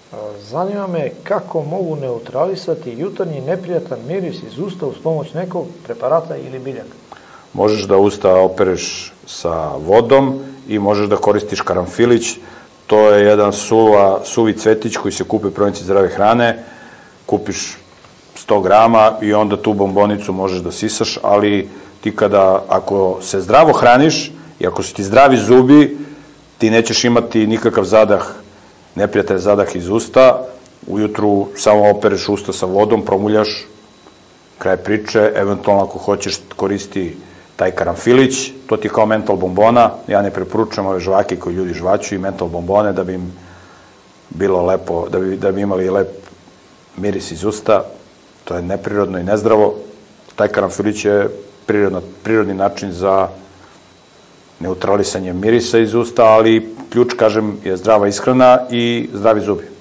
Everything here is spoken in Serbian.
Zanima me kako mogu neutralisati jutarnji neprijatan miris iz usta uz pomoć nekog preparata ili biljaka. Možeš da usta opereš sa vodom i možeš da koristiš karanfilić. To je jedan suvi cvetić koji se kupi u prodavnici zdrave hrane. Kupiš 100 grama i onda tu bombonicu možeš da sisaš, ali ti ako se zdravo hraniš i ako su ti zdravi zubi, ti nećeš imati nikakav zadah, neprijatan zadah iz usta. Ujutru samo opereš usta sa vodom, promuljaš, kraj priče, eventualno ako hoćeš koristi taj karanfilić, to ti je kao mental bombona. Ja ne preporučujem ove žvake koje ljudi žvaću i mental bombone da bi im bilo lepo, da bi imali lep miris iz usta. To je neprirodno i nezdravo. Taj karanfilić je prirodni način za neutralisanje mirisa iz usta, ali ključ, kažem, je zdrava ishrana i zdravi zubi.